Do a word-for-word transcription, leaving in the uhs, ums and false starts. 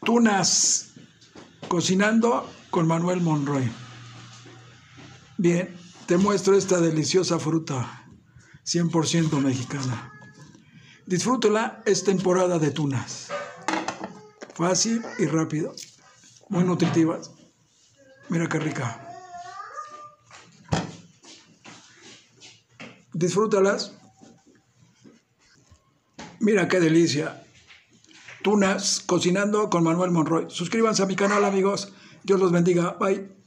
Tunas cocinando con Manuel Monroy. Bien, te muestro esta deliciosa fruta cien por ciento mexicana. Disfrútala, es temporada de tunas. Fácil y rápido, muy nutritivas. Mira qué rica. Disfrútalas. Mira qué delicia. Tunas cocinando con Manuel Monroy. Suscríbanse a mi canal, amigos. Dios los bendiga. Bye.